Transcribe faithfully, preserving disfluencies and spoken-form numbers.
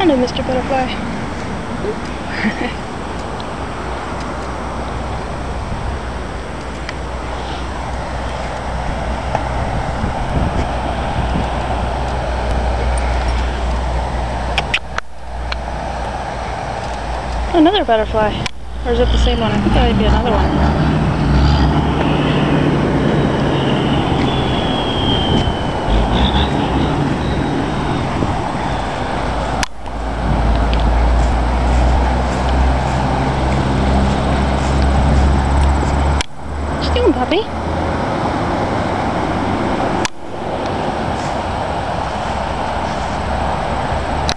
Hello, Mister Butterfly. Another butterfly. Or is it the same one? I think that might be another one.